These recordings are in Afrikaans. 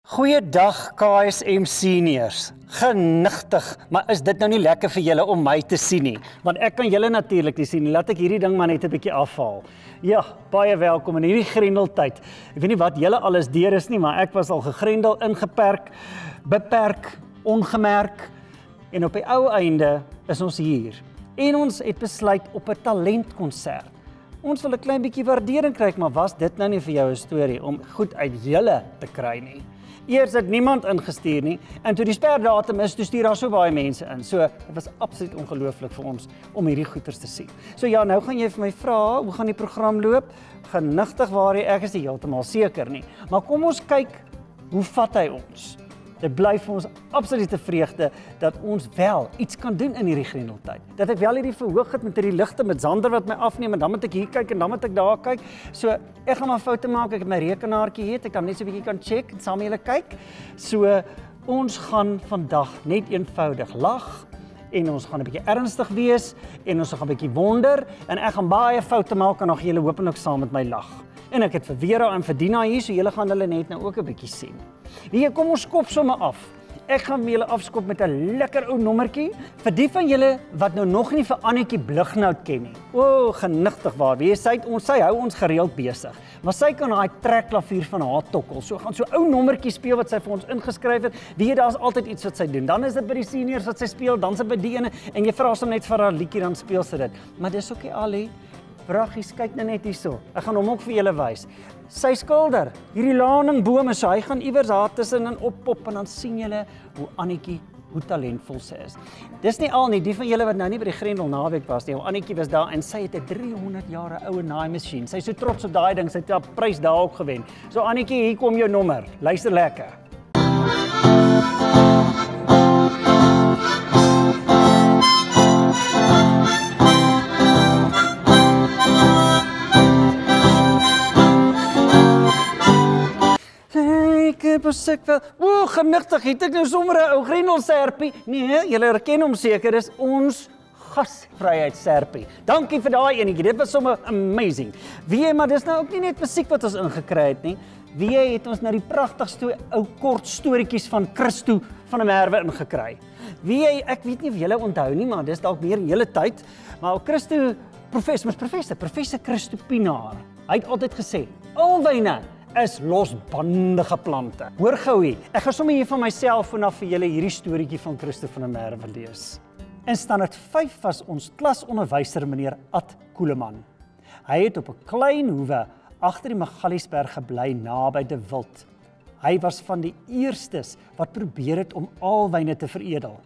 Goeiedag KSM seniors. Genigtig, maar is dit nou nie lekker vir julle om my te sien nie? Want ek kan julle natuurlik nie sien nie. Laat ek hierdie ding maar net 'n bietjie afhaal. Ja, baie welkom in hierdie grendeltyd. Ek weet nie wat julle alles deur is nie, maar ek was al gegrendel, ingeperk, beperk, ongemerk en op die ou einde is ons hier. En ons het besluit op 'n talentkonsert. Ons wil 'n klein bietjie waardering kry, maar was dit nou nie vir jou 'n storie om goed uit julle te kry nie? Eers het niemand ingestuur nie, en toe die sperdatum is, toe stuur daar so baie mense in. So, dit was absoluut ongelooflik vir ons om hierdie goeters te sien. So ja, nou gaan jy vir my vra, hoe gaan die program loop? Genigtig waar ek is nie heeltemal seker nie. Maar kom ons kyk, hoe vat hy ons? Dit bly vir ons absolute vreugde dat ons wel iets kan doen in hierdie grendeltyd. Dat ek wel hierdie verhoog het met hierdie ligte met Zander wat my afneem en dan moet ek hier kyk en dan moet ek daar kyk. So ek gaan maar foute maak, ek het my rekenaartjie hier, ek kan net so 'n bietjie kan check en saam met julle kyk. So ons gaan vandag net eenvoudig lag en ons gaan 'n bietjie ernstig wees en ons gaan 'n bietjie wonder en ek gaan baie foute maak en dan gaan julle hopelik saam met my lag. En ek het vir Vera en vir Dina hier, so julle gaan hulle net nou ook 'n bietjie sien. Hier, kom ons skop sommer af. Ek gaan vir julle afskop met 'n lekker ou nommertjie. Vir die van julle wat nou nog nie vir Annetjie Blighnout ken nie. O, genigtig waar. Wie sy hou ons gereeld besig. Maar sy kan daai trekklavier van haar tokkel. So gaan so ou nommertjie speel wat sy vir ons ingeskryf het. Wie daar's altyd iets wat sy doen. Dan is dit by die seniors wat sy speel, dan is dit by die ene en jy vra hom net vir haar liedjie dan speel sy dit. Maar dis ook nie al nie. Braggies, kyk nou net hierso. Ek gaan hom ook vir julle wys. Sy skilder, hierdie laningbome, so hy gaan iewers daar tussenin oppop en dan sien julle hoe Annetjie, hoe talentvol sy is. Dis nie al nie, die van julle wat nou nie by die Grendel naweek was nie, Annetjie was daar en sy het 'n 300 jaar oue naaimasjien. Sy is so trots op daai ding, sy het 'n prys daar ook gewen. So Annetjie, hier kom jou nommer. Luister lekker. O, genigtig, het ek nou sommer 'n ou Grendelserpie? Nee, julle herken hom seker, dis ons gasvryheidsserpie. Dankie vir daai enetjie, dit was sommer amazing. Wie, maar dis nou ook nie net musiek wat ons ingekry het nie. Wie het ons nou die pragtigste ou kort storieetjies van Christo van der Merwe ingekry. Wie, ek weet nie of julle onthou nie, maar dis dalk meer hele tyd, maar Christo, professor Christo Pinaar, hy het altyd gesê, alwyne is losbandige plante. Hoor gou hier, ek gaan sommer hier van myself vanaf vir julle hierdie storieetjie van Christo van der Merwe lees. In standaard 5 was ons klasonderwyser meneer Ad Koeleman. Hy het op 'n klein hoewe agter die Magaliesberg gebly naby De Wild. Hy was van die eerstes wat probeer het om alwyne te veredel,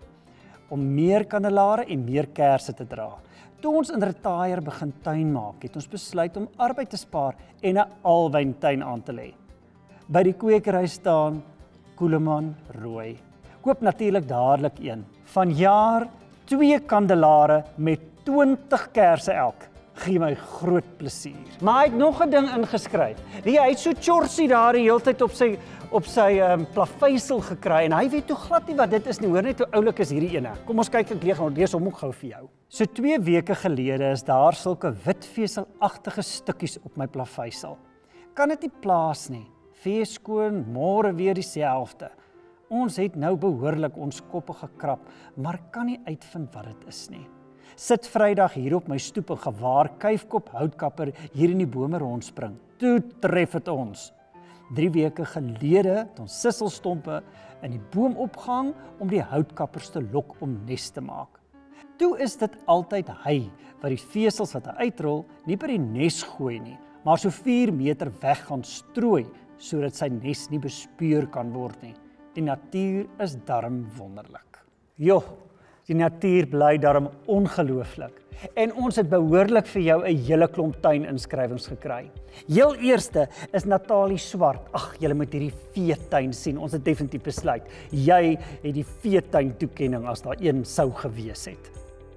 om meer kandelare en meer kersse te dra. Toe ons in Retier begin tuin maak, het ons besluit om arbeid te spaar en 'n alwyntuin aan te lê. By die kwekery staan Koeleman Rooi. Koop natuurlik dadelik een. Vanjaar 2 kandelare met 20 kersse elk. Gee my groot plesier. Maar hy het nog 'n ding ingeskryf. Hy het so chorsie daar die hele tyd op sy plaveisel gekry en hy weet toe glad nie wat dit is nie. Hoor net hoe oulik is hierdie ene. Kom ons kyk ek lees hom ook gou vir jou. So 2 weke gelede is daar sulke witveselagtige stukkies op my plaveisel. Kan dit nie plaas nie. Vee skoon, môre weer dieselfde. Ons het nou behoorlik ons koppe gekrap, maar kan nie uitvind wat dit is nie. Sit Vrydag hier op my stoep en gewaar kuifkop houtkapper hier in die bome rondspring. Toe tref dit ons. 3 weke gelede het ons sisselstompe in die boom opgehang om die houtkappers te lok om nes te maak. Toe is dit altyd hy wat die vesels wat hy uitrol nie by die nes gooi nie, maar so 4 meter weg gaan strooi sodat sy nes nie bespeur kan word nie. Die natuur is darm wonderlik. Jo, die natuur bly darm ongelooflik. En ons het behoorlik vir jou 'n hele klomp tuininskrywings gekry. Heel eerste is Natalie Swart. Ag, julle moet hierdie veetuin sien. Ons het definitief besluit. Jy het die veetuin toekenning as daar een sou gewees het.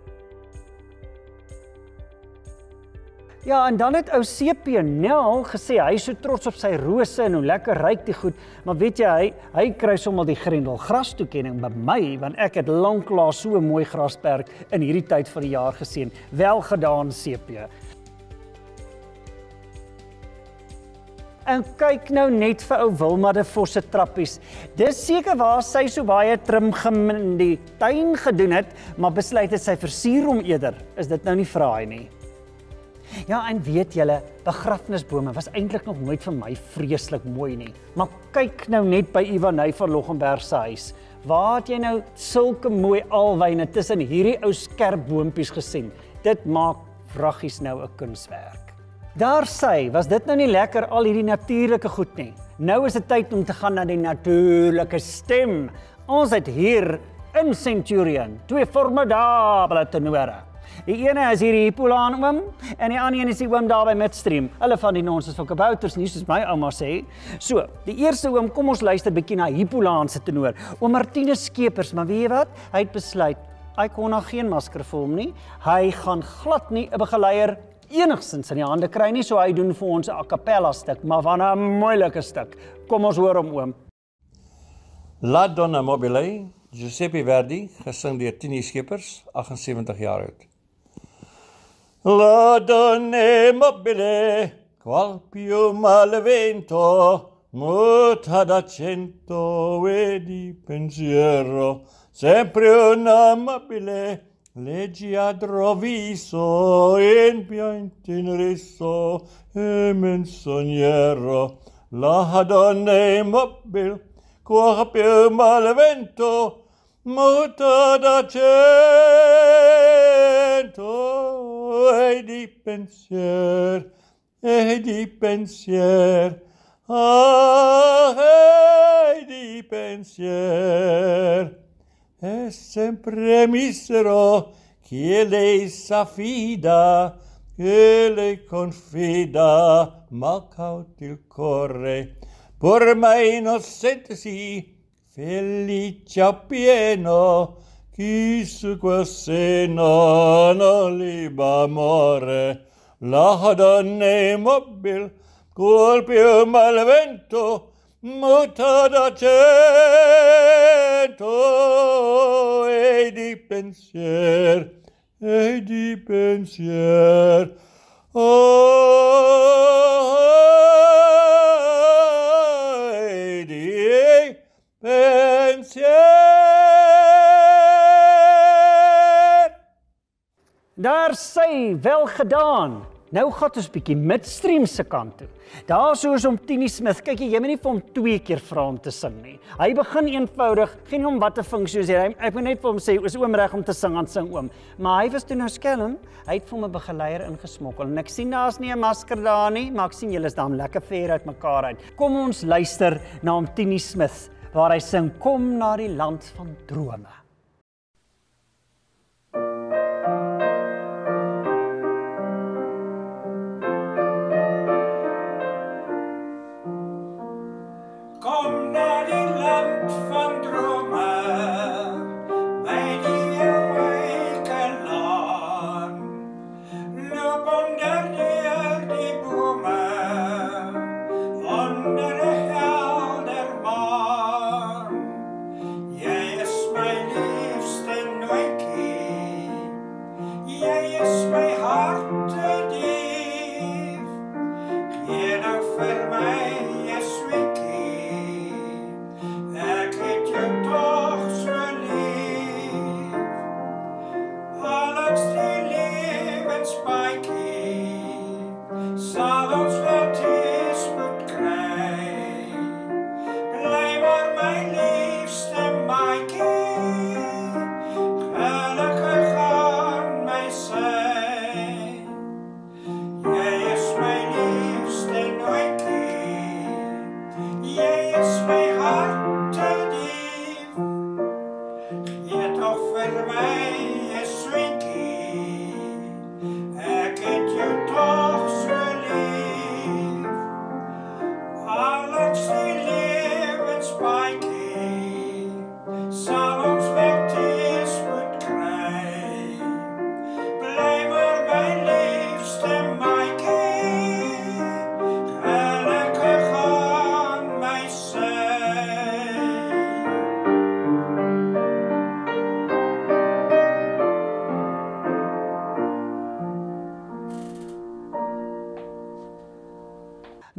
Ja, en dan het ou CP Nel gesê, hy is so trots op sy rose en hoe lekker ryk die goed, maar weet jy, hy kry sommer die Grendel gras toekenning by my, want ek het lanklaas so 'n mooi grasperk in hierdie tyd van die jaar gesien. Wel gedaan, CP. En kyk nou net vir ou Wilma de Vos se trappies. Dis seker waar sy so baie trimgim in die tuin gedoen het, maar besluit het sy versier hom eerder. Is dit nou nie fraai nie? Ja, en weet julle, begrafnisbome was eintlik nog nooit vir my vreeslik mooi nie. Maar kyk nou net by Ivanay van Loggenberg se huis. Waar het jy nou sulke mooi alwyne tussen hierdie ou skerp boompies gesien? Dit maak vraggies nou 'n kunswerk. Daar sê, was dit nou nie lekker al hierdie natuurlike goed nie? Nou is dit tyd om te gaan na die natuurlike stem. Ons het hier in Centurion 2 formidable tenore. Die ene is hier die Hippolaan oom en die ander een is die oom daar by Midstream. Hulle van die nonsens van kabouters nie, soos my ouma sê. So, die eerste oom, kom ons luister bietjie na Hippolaan se tenor. Oom Martinus Skeepers, maar weet jy wat? Hy het besluit, hy kon nog geen masker vir hom nie. Hy gaan glad nie 'n begeleier enigstens in die hande kry nie, so hy doen vir ons 'n a cappella stuk, maar van 'n moeilike stuk. Kom ons hoor hom oom. La Donna Mobile, Giuseppe Verdi, gesing deur Tini Skeepers, 78 jaar oud. La Donna Mobile, qual più male vento, muta d'accento e di pensiero, sempre un'amabile leggiadro viso, in pianto in riso e menzognero. La donna immobile, qual più male vento, muta d'accento e di pensier, ah, e di pensier. È sempre misero che lei s'affida, che lei confida, ma cauti il cuore, per me innocente sì, felice appieno, chi su quel seno non liba amore. La donna immobile, col più malvento, muta d'accento e di pensier, oh, e di pensier. Daar sê, wel gedaan. Nou gaan ons bietjie Midstream se kant toe. Daar soos om Tini Smith, kyk jy moet nie vir hom 2 keer vra om te sing nie. Hy begin eenvoudig, geen om wat te funksie sê. Ek moet net vir hom sê, is oom reg om te sing, aan sing oom. Maar hy was toe nou skelm, hy het vir hom 'n begeleier ingesmokkel. En ek sien daar's nie 'n masker daar nie, maar ek sien julle is daar lekker ver uit mekaar uit. Kom ons luister na hom Tini Smith, waar hy sing Kom na die land van drome.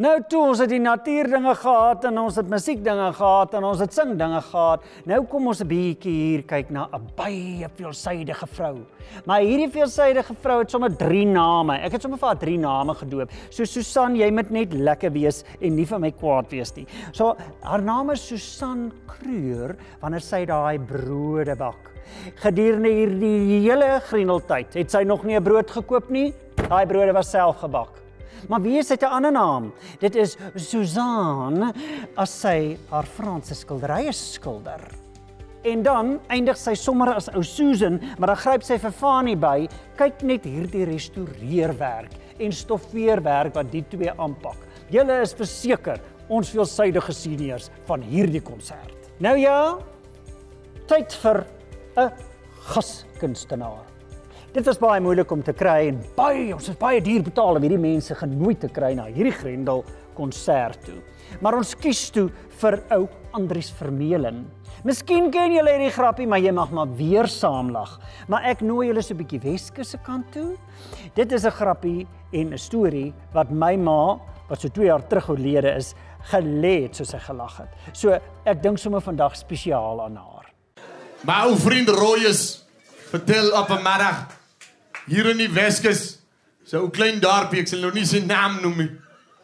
Nou toe, ons het die natuurdinge gehad, en ons het musiekdinge gehad, en ons het singdinge gehad. Nou kom ons 'n bietjie hier kyk na 'n baie veelsidige vrou. Maar hierdie veelsidige vrou het sommer 3 name. Ek het sommer vir haar 3 name gedoop. So Susan, jy moet net lekker wees en nie vir my kwaad wees nie. So haar naam is Susan Kreur, wanneer sy daai brode bak. Gedurende hierdie hele Grendeltyd het sy nog nie 'n brood gekoop nie. Daai brode was self gebak. Maar wie is dit 'n ander naam? Dit is Suzanne, as sy haar Franse skilderye skilder. En dan eindig sy sommer as ou Susan, maar dan gryp sy vir Fanny by. Kyk net hierdie restaureerwerk en stoffeerwerk wat die twee aanpak. Julle is verseker ons veelsidige seniors van hierdie konsert. Nou ja, tyd vir 'n gaskunstenaar. Dit was baie moeilik om te kry en ons het baie duur betaal om hierdie mense genooi te kry na hierdie Grendel konsert toe. Maar ons kies toe vir ou Andries Vermeulen. Miskien ken julle hierdie grappie, maar jy mag maar weer saamlag. Maar ek nooi julle so 'n bietjie Weskus se kant toe. Dit is 'n grappie en 'n storie wat my ma, wat so 2 jaar terug oorlede is, gelê het soos sy gelag het. So ek dink sommer vandag spesiaal aan haar. My ou vriend Rooyes vertel op 'n middag hier in die Weskus, so 'n klein dorpie, ek sal nou nie sy naam noem nie.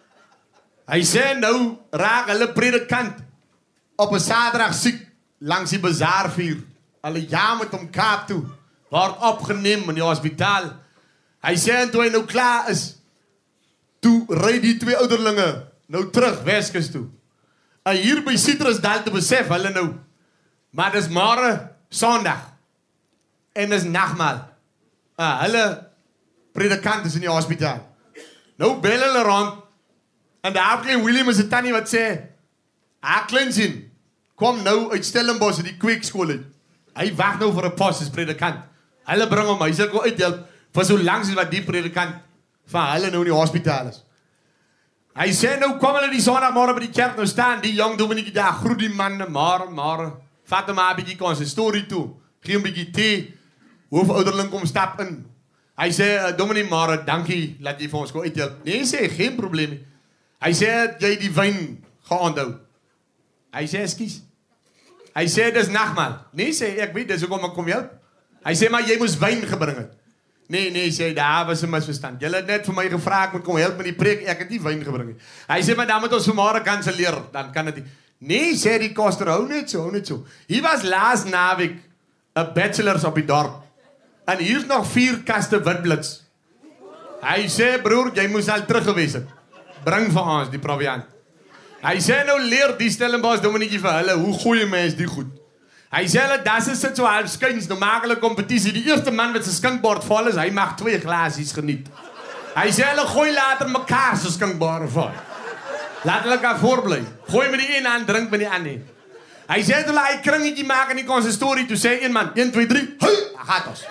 Hy sê nou raak hulle predikant op 'n Saterdag siek langs die bazaarvuur. Hulle ja met hom Kaap toe, word opgeneem in die hospitaal. Hy sê en toe hy nou klaar is, toe ry die 2 ouderlinge nou terug Weskus toe. En hier by Citrusdal te besef hulle nou, maar dis môre Sondag en dis nagmaal. Hulle predikant is in die hospitaal. Nou bel hulle rond en daar klein William is 'n tannie wat sê, klein sien, kom nou uit Stellenbosch uit die kweekskool uit. Hy wag nou vir 'n pos as predikant. Hulle bring hom, hy sê kom uithelp vir so lank as wat die predikant van hulle nou in die hospitaal is. Hy sê nou kom hulle die Sondagmôre by die kerk nou staan, die jong dominee daar groet die manne, maar vat hom maar 'n bietjie konsistorie toe. Gee hom 'n bietjie thee. Hoofouderling kom stap in. Hy sê, dominee maar, dankie dat jy vir ons kon uithelp. Nee, sê, geen probleem nie. Hy sê, jy die wyn geonthou. Hy sê, ekskuus. Hy sê, dis nagmaal. Nee, sê, ek weet, dis hoekom ek kom help. Hy sê, maar jy moes wyn gebring het. Nee, sê, daar was 'n misverstand. Julle het net vir my gevra, ek moet kom help met die preek, ek het nie wyn gebring nie. Hy sê, maar dan moet ons vanmôre kanselleer, dan kan dit nie. Nee, sê die koster, hou net so. Hier was laas naweek 'n bachelors op die dorp. En hier's nog 4 kaste witblits. Hy sê, broer, jy moes al terug gewees het. Bring vir ons die proviant. Hy sê nou leer die Stellenbosch dominee vir hulle, hoe goeie mens die goed. Hy sê hulle, das is sit so half skuins, nou maak hulle kompetisie. Die eerste man wat sy skinkbord vol is, hy mag 2 glasies geniet. Hy sê hulle gooi later mekaar sy skinkbord vol. Laat hulle kan voorbly. Gooi met die een aan, drink met die ander. Hy sê hulle, hy kringetjie maak in die konsistorie, toe sê een man, 1, 2, 3, hy gaat ons.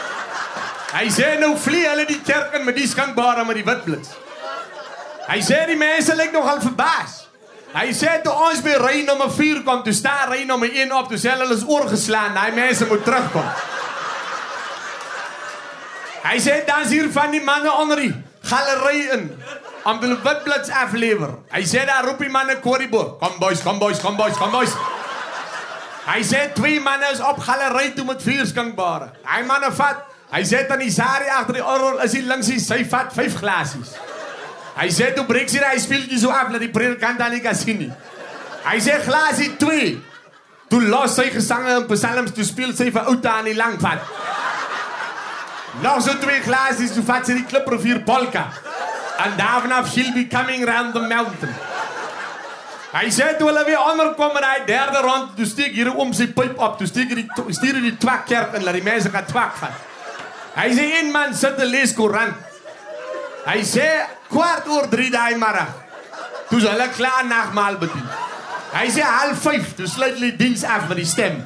Hy sê nou vlie hulle die kerk in met die skinkbare met die witblits. Hy sê die mense lyk nogal verbaas. Hy sê toe ons by ry nommer 4 kom, toe staan ry nommer 1 op, toe sê hulle is oorgeslaan, die mense moet terugkom. Hy sê dan is hier van die manne onder die galery in, om die witblits aflewer. Hy sê daar roep die manne korriboor, kom boys. Hy sê 2 manne is op galery toe met 4 skinkbare. Hy manne vat, hy sê dan die Sari agter die orgel is die linksie, sy vat 5 glasies. Hy sê toe breek sy hy speeltjie so af dat die predikant dan nie kan sien nie. Hy sê glasie 2. Toe los sy gesange en psalms, toe speel sy vir Outa aan die langpad. Nog so 2 glasies, toe vat sy die Kliprivier polka. En daarvanaf she'll be coming round the mountain. Hy sê toe hulle weer onderkom in die 3de rond, toe steek hier om sy pyp op, toe stuur die twakkerk in, laat die mense gaan twak vat. Hy sê een man sit 'n lees koerant. Hy sê 3:15 daai middag, toe is hulle klaar nagmaal bedien. Hy sê 4:30, toe sluit hulle die diens af met die stem.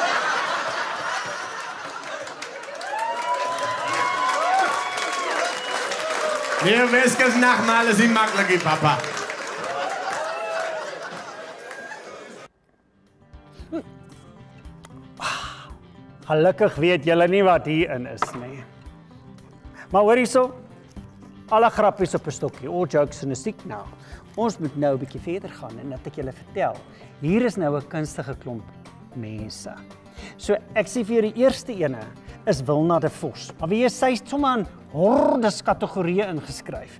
Nee, Weskus nagmaal is nie maklik, papa. Gelukkig weet julle nie wat hierin is nie. Maar hoor hierso, alle grappies op 'n stokkie, all jokes in 'n stick nou. Ons moet nou 'n bietjie verder gaan en dat ek julle vertel. Hier is nou 'n kunstige klomp mense. So ek sê vir julle die eerste ene is Wilna de Vos. Maar wie sy het sommer in hordes kategorieë ingeskryf.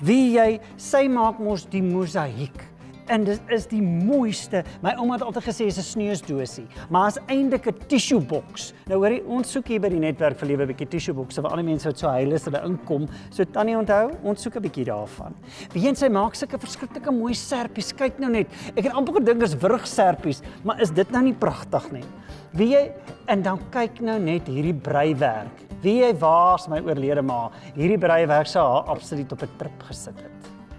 Sy maak mos die mosaïek. En dit is die mooiste. My ouma het altyd gesê is 'n sneusdosie, maar is eintlik 'n tissue box. Nou hoorie, ons soek hier by die netwerk vir lewe 'n bietjie tissue boxe vir al die mense wat so huil as hulle inkom. So Tannie onthou, ons soek 'n bietjie daarvan. Wie sy maak sulke verskriklike mooi serpies. Kyk nou net. Ek het amper gedink is wurgserpies, maar is dit nou nie pragtig nie? En dan kyk nou net hierdie breiwerk. Waar's my oorlede ma? Hierdie breiwerk sou haar absoluut op 'n trip gesit het.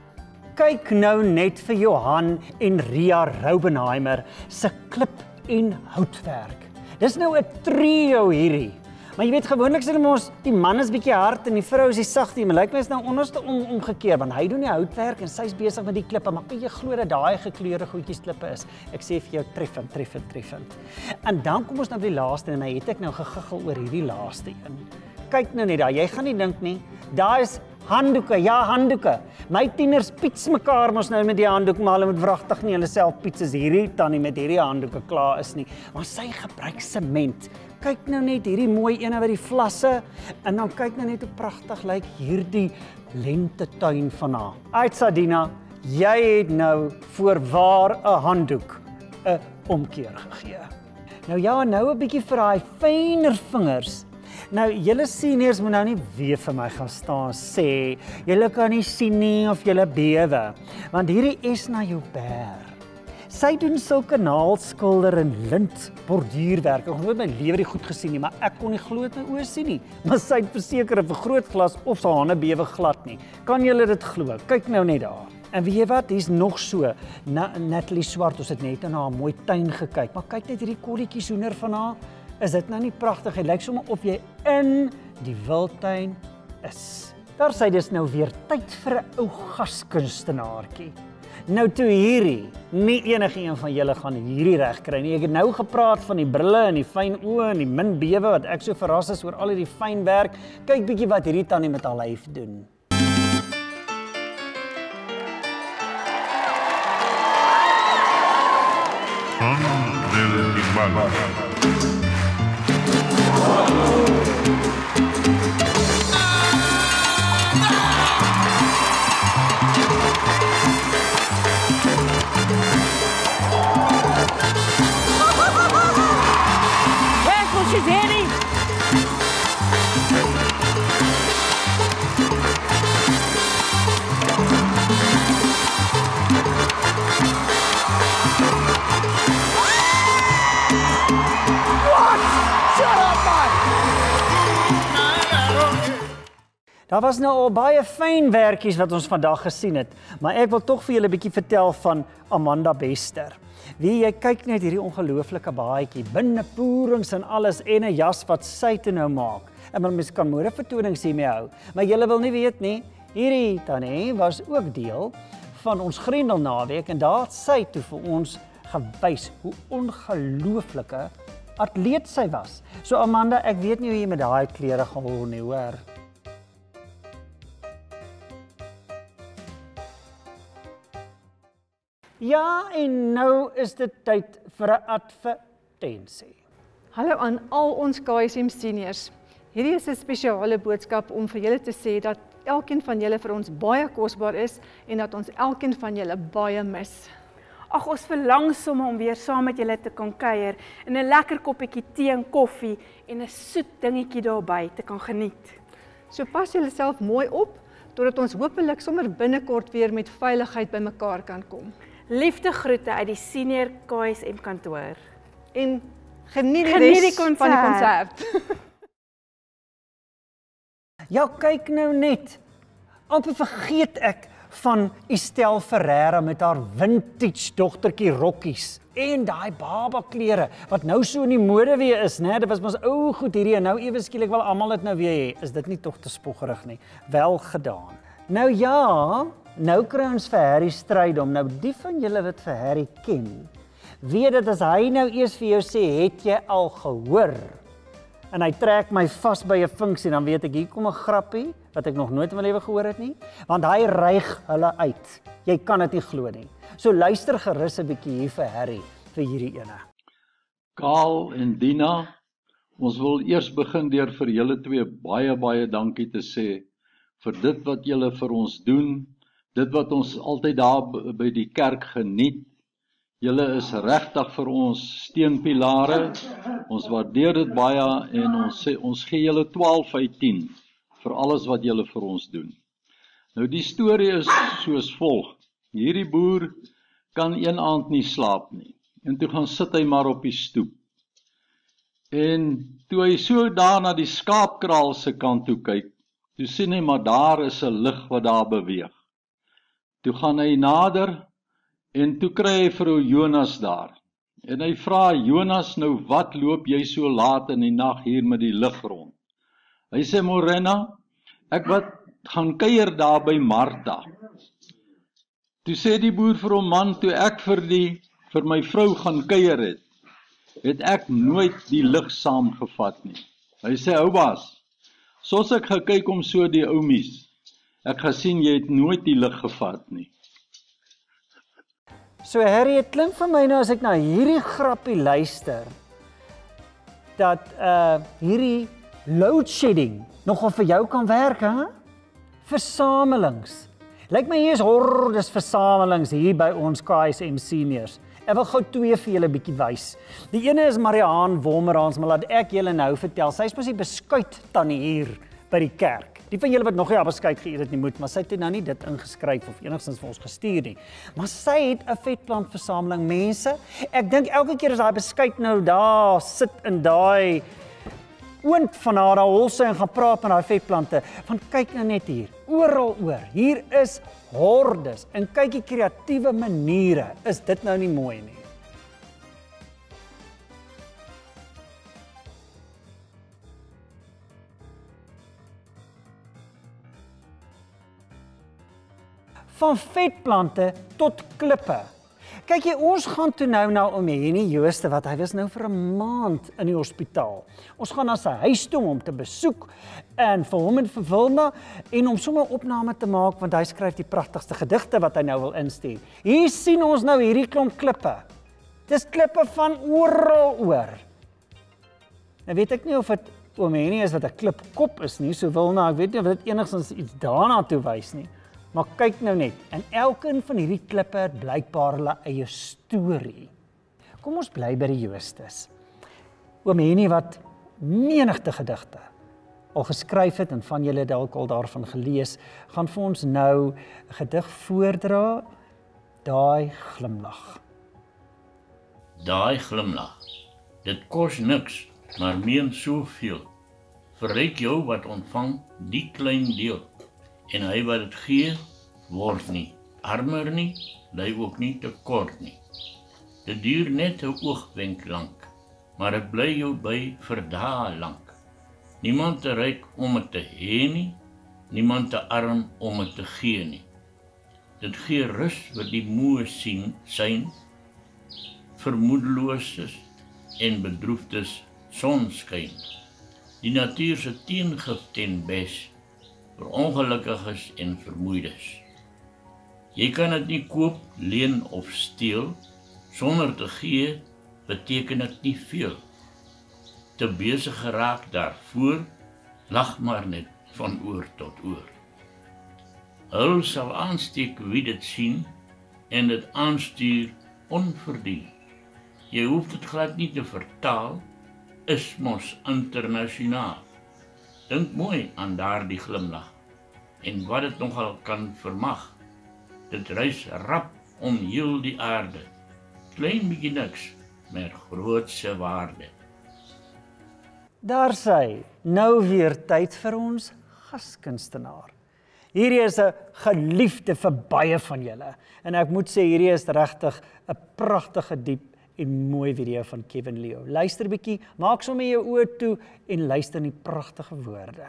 Kyk nou net vir Johan en Ria Raubenheimer se klip en houtwerk. Dis nou 'n trio hierdie. Maar jy weet gewoonlik sê hulle mos die man is bietjie hard en die vrou is die sagte, maar lyk my is nou onderste omgekeer want hy doen die houtwerk en sy's besig met die klippe, maar kan jy glo dat daai gekleurde goedjies klippe is? Ek sê vir jou treffend. En dan kom ons nou by die laaste en het ek nou gegiggel oor hierdie laaste een. Kyk nou net daar, jy gaan nie dink nie, daar is handdoeke, ja handdoeke. My tieners piets mekaar mos nou met die handdoek, maar hulle moet wragtig nie hulle self piets as hierdie tannie met hierdie handdoeke klaar is nie. Maar sy gebruik sement. Kyk nou net hierdie mooi ene by die vlasse en dan kyk nou net hoe pragtig lyk hierdie lentetuin van haar. Uit Sadina, jy het nou voorwaar 'n handdoek 'n omkeer gegee. Nou ja, nou 'n bietjie vir daai fyner vingers. Nou, julle seniors moet nou nie weer vir my gaan staan sê, julle kan nie sien nie of julle bewe, want hierdie Esna Joubert, sy doen sulke naalskilder en lint borduurwerk. Ek het nooit my lewe die goed gesien nie, maar ek kon nie glo dit my oë sien nie. Maar sy het verseker 'n vergrootglas of sy hande bewe glad nie. Kan julle dit glo? Kyk nou net daar. En weet jy wat, hier's nog so, Natalie Swart, ons het net na haar mooi tuin gekyk, maar kyk net hierdie kolletjies hoender van haar. Is dit nou nie pragtig? Dit lyk sommer of jy in die wildtuin is. Daar sê dis nou weer tyd vir 'n ou gaskunstenaartjie. Nou toe hierdie, nie enige een van julle gaan hierdie reg kry nie. Ek het nou gepraat van die brille en die fyn oë en die min bewe wat ek so verras is oor al hierdie fyn werk. Kyk bietjie wat hierdie tannie met haar lyf doen. Daar was nou al baie fyn werkies wat ons vandag gesien het, maar ek wil tog vir julle 'n bietjie vertel van Amanda Bester. Jy kyk net hierdie ongelooflike baadjie, binnepoerings en alles en 'n jas wat sy te nou maak. En mens kan modevertonings hiermee hou, maar julle wil nie weet nie, hierdie tannie was ook deel van ons Grendel naweek en daar het sy toe vir ons gewys hoe ongelooflike atleet sy was. So Amanda, ek weet nie hoe jy met daai klere gehol nie, hoor. Ja, en nou is dit tyd vir 'n advertensie. Hallo aan al ons KSM seniors. Hierdie is 'n spesiale boodskap om vir julle te sê dat elkeen van julle vir ons baie kosbaar is en dat ons elkeen van julle baie mis. Ag, ons verlang sommer om weer saam met julle te kan kuier en 'n lekker koppietjie tee en koffie en 'n soet dingetjie daarby te kan geniet. So pas julle self mooi op totdat ons hopelik sommer binnekort weer met veiligheid bymekaar kan kom. Liefde groete uit die senior KSM kantoor. En geniet die konsert van die konsert. Ja, kyk nou net. Amper vergeet ek van Estelle Ferreira met haar vintage dogtertjie rokkies en daai baba klere wat nou so in die mode weer is, né? Dit was mos ou goed hierdie en nou ewe skielik wil almal dit nou weer hê. Is dit nie tog te spoggerig nie? Wel gedaan. Nou ja, nou kry ons vir Harry Strydom. Nou die van julle wat vir Harry ken, weet dat as hy nou eers vir jou sê, het jy al gehoor? en hy trek my vas by 'n funksie, dan weet ek, hier kom 'n grappie, wat ek nog nooit in my lewe gehoor het nie, want hy reig hulle uit. Jy kan dit nie glo nie. So luister gerus 'n bietjie hier vir Harry, vir hierdie ene. Karl en Dina, ons wil eers begin deur vir julle twee baie dankie te sê vir dit wat julle vir ons doen, dit wat ons altyd daar by die kerk geniet. Julle is regtig vir ons steunpilare. Ons waardeer dit baie en ons gee julle 12 uit 10 vir alles wat julle vir ons doen. Nou die storie is soos volg. Hierdie boer kan een aand nie slaap nie. En toe gaan sit hy maar op die stoep. En toe hy so daar na die skaapkraal se kant toe kyk, toe sien hy maar daar is 'n lig wat daar beweeg. Toe gaan hy nader en toe kry hy vir ou Jonas daar. En hy vra, Jonas, nou wat loop jy so laat in die nag hier met die lig rond? Hy sê, Morena, ek wat gaan kuier daar by Martha. Toe sê die boer vir hom, man, toe ek vir my vrou gaan kuier het ek nooit die lig saamgevat nie. Hy sê, ou baas, soos ek gekyk om so die oumies, ek gesien jy het nooit die lig gevat nie. So Harry, het klink vir my nou as ek na hierdie grappie luister, dat hierdie load shedding nogal vir jou kan werk, hè? Versamelings. Lyk my hier is hordes versamelings hier by ons KSM seniors. Ek wil gou twee vir julle bietjie wys. Die ene is Mariaan Wolmerans, maar laat ek julle nou vertel. Sy is mos die beskuit tannie hier by die kerk. Die van julle wat nog nie haar beskuit geëet het nie moet, maar sy het nou nie dit ingeskryf of enigstens vir ons gestuur nie. Maar sy het 'n vetplantversameling, mense. Ek dink elke keer as daai beskuit nou daar sit in daai oond van haar holse en gaan praat met daai vetplante, van kyk nou net hier, oral oor. Hier is hordes en kyk die kreatiewe maniere. Is dit nou nie mooi nie? Van vetplante tot klippe. Kyk jy, ons gaan toe nou na oom Henny Jooste, wat hy was nou vir 'n maand in die hospitaal. Ons gaan na sy huis toe om hom te besoek en vir hom en vir Wilna en om sommer 'n opname te maak, want hy skryf die pragtigste gedigte wat hy nou wil instuur. Hier sien ons nou hierdie klomp klippe. Dis klippe van oral oor. Nou weet ek nie of dit oom Henny is wat 'n klipkop is nie, so Wilna, ek weet nie of dit enigstens iets daarna toe wys nie. Maar kyk nou net, en elkeen van hierdie klippe het blykbaar hulle eie storie. Kom ons bly by die Joostes. Oom Henny wat menigte gedigte al geskryf het en van julle dalk al daarvan gelees, gaan vir ons nou 'n gedig voordra, Daai glimlag. Daai glimlag, dit kos niks, maar meen soveel. Verryk jou wat ontvang die klein deel. En hy wat dit gee, word nie armer nie, ly ook nie te kort nie. Dit duur net 'n oogwenk lank, maar dit bly jou by vir dae lank. Niemand te ryk om dit te hê nie, niemand te arm om dit te gee nie. Dit gee rus wat die moe syn, vermoedelooses en bedroefdes sonskyn. Die natuur se teengif ten bes, vir ongelukkiges en vermoeides. Jy kan dit nie koop, leen of steel, sonder te gee beteken dit nie veel. Te besig geraak daarvoor, lag maar net van oor tot oor. Hul sal aansteek wie dit sien, en dit aanstuur onverdien. Jy hoef dit glad nie te vertaal, is mos internasionaal. Dink mooi aan daardie glimlag, en wat dit nogal kan vermag. Dit reis rap om heel die aarde, klein bietjie niks, maar grootse waarde. Daar sy, nou weer tyd vir ons gaskunstenaar. Hierdie is 'n geliefde vir baie van julle, en ek moet sê, hierdie is regtig 'n pragtige, diep en mooi video van Kevin Leo. Luister bietjie, maak sommer jou oë toe en luister die pragtige woorde.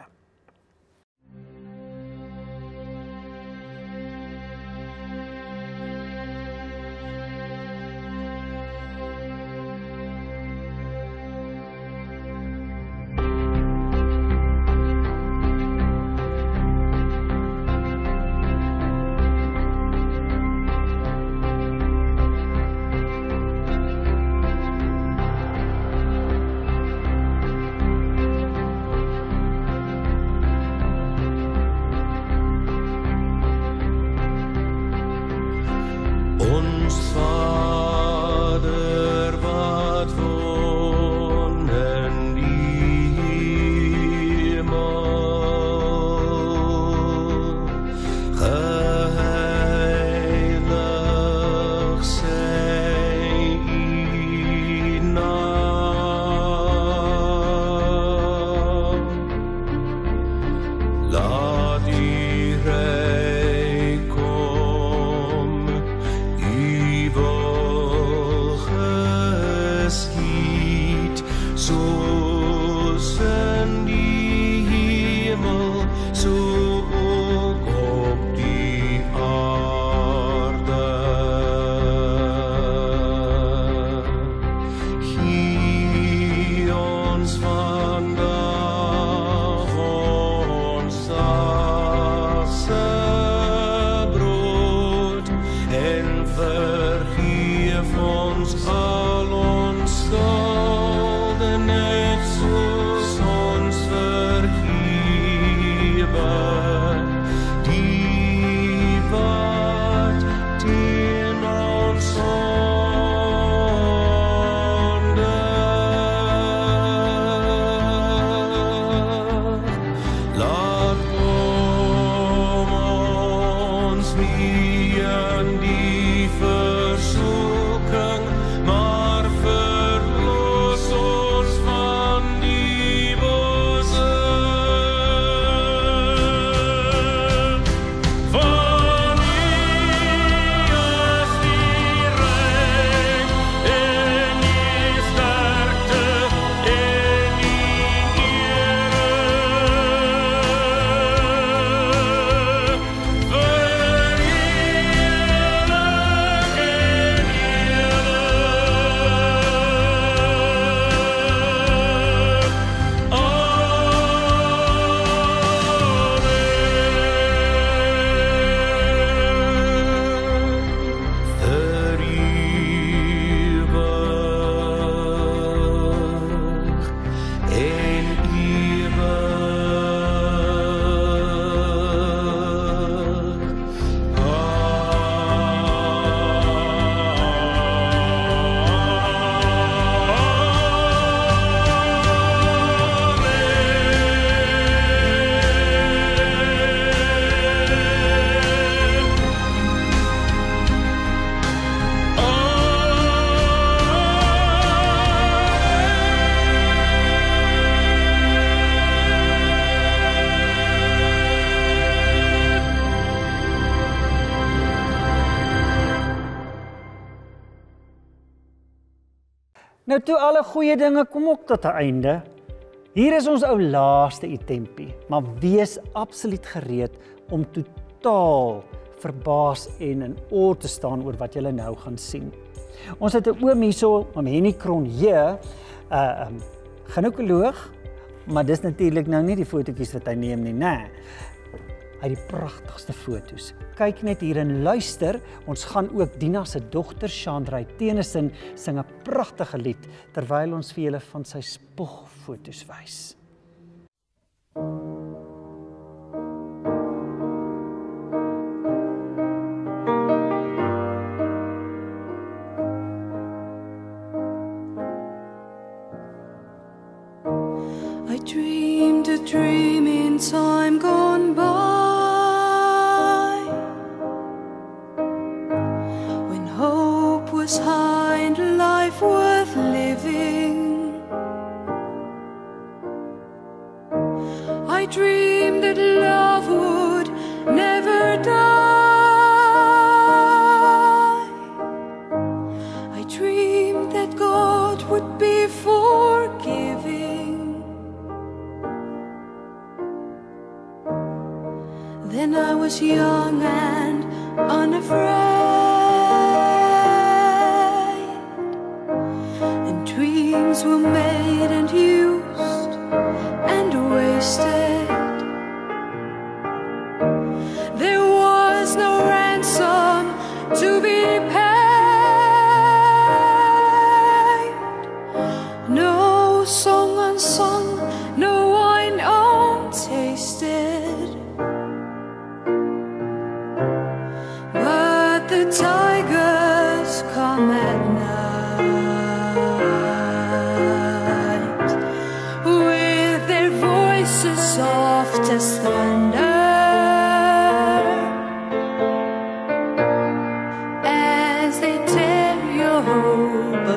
Nou toe alle goeie dinge kom ook tot 'n einde. Hier is ons ou laaste itempie, maar wees absoluut gereed om totaal verbaas en in awe te staan oor wat julle nou gaan sien. Ons het 'n oom hierso, oom Henny Cronje, ginekoloog, maar dis natuurlik nou nie die fotootjies wat hy neem nie, nee. Hy het die pragtigste foto's. Kyk net hier en luister, ons gaan ook Dina se dogter Chandra Tennyson sing 'n pragtige lied terwyl ons vir julle van sy spogfoto's wys. I dreamed a dream in time gone by, when hope was high and life worth living. I dreamed that love would never die. I dreamed that God would be forgiving. Then I was young and unafraid, and dreams were made and used and wasted. There was no ransom to be paid, no song unsung, no wine untasted. But the tigers come at night, with their voices soft as thunder, as they tear your hope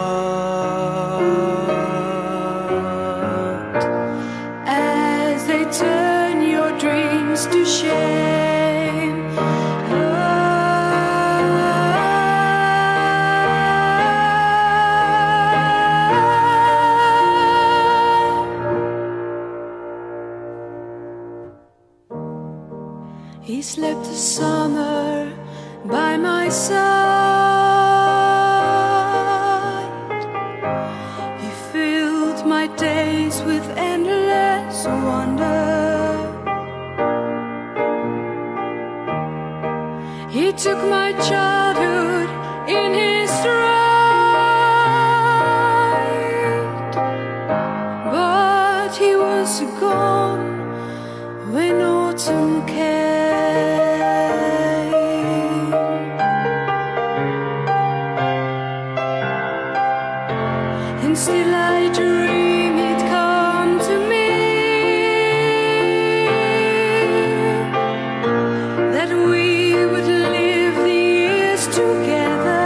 apart, as they turn your dreams to shame. He slept the summer by my side. He filled my days with endless wonder. He took my childhood in his stride, but he was gone when autumn came. And still I dream he'd come to me, that we would live the years together.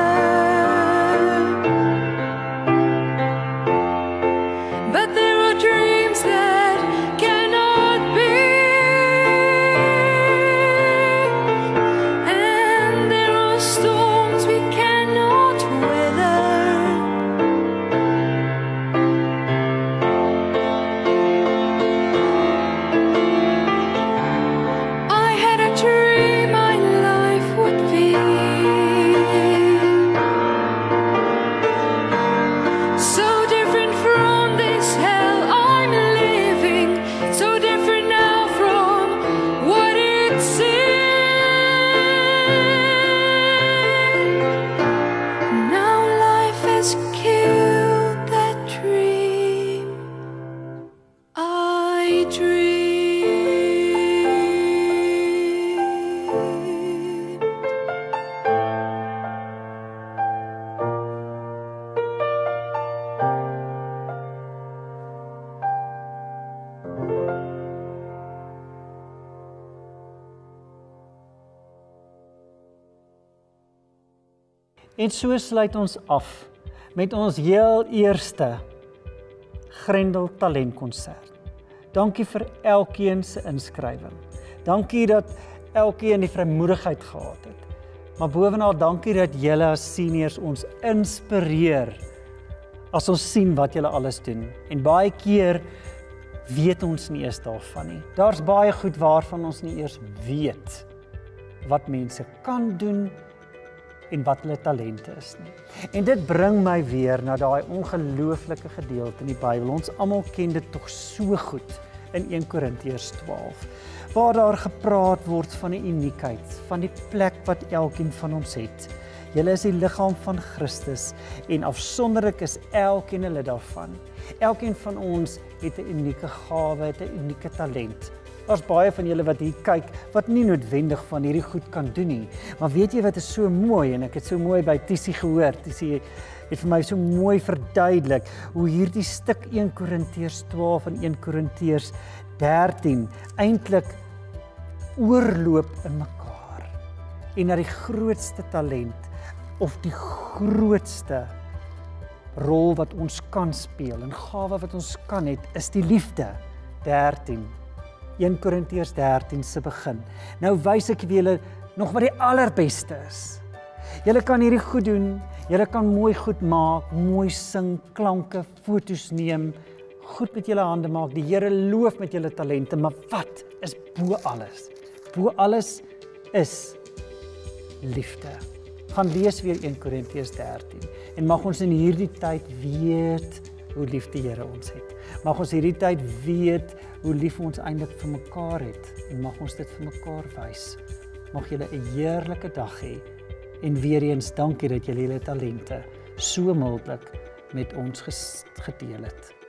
But there are dreams that cannot be, and there are storms we cannot weather. I had a dream my life would be so different from this hell I'm living, so different now from what it seemed. Now life has killed that dream I dreamed. En so sluit ons af met ons heel eerste Grendel Talentkonsert. Dankie vir elkeen se inskrywing. Dankie dat elkeen die vrymoedigheid gehad het. Maar bovenal dankie dat julle as seniors ons inspireer as ons sien wat julle alles doen. En baie keer weet ons nie eers daarvan nie. Daar's baie goed waarvan ons nie eers weet wat mense kan doen en wat hulle talente is nie. En dit bring my weer na daai ongelooflike gedeelte in die Bybel. Ons almal ken dit tog so goed in 1 Korintiërs 12, waar daar gepraat word van die uniekheid, van die plek wat elkeen van ons het. Julle is die liggaam van Christus en afsonderlik is elkeen 'n lid daarvan. Elkeen van ons het 'n unieke gawe, het 'n unieke talent. Daar's baie van julle wat hier kyk wat nie noodwendig van hierdie goed kan doen nie. Maar weet jy wat is so mooi, en ek het so mooi by Tissie gehoor. Tissie het vir my so mooi verduidelik hoe hierdie stuk 1 Korintiërs 12 en 1 Korintiërs 13 eintlik oorloop in mekaar en na die grootste talent of die grootste rol wat ons kan speel en gawe wat ons kan het, is die liefde. 1 Korintiërs 13 se begin. Nou wys ek vir julle nog wat die allerbeste is. Julle kan hierdie goed doen, julle kan mooi goed maak, mooi sing, klanke, foto's neem, goed met julle hande maak, die Here loof met julle talente, maar wat is bo alles? Bo alles is liefde. Gaan lees weer 1 Korintiërs 13 en mag ons in hierdie tyd weet hoe lief die Here ons het. Mag ons hierdie tyd weet hoe lief ons eintlik vir mekaar het en mag ons dit vir mekaar wys. Mag julle 'n heerlike dag hê en weer eens dankie dat julle julle talente so mildelik met ons gedeel het.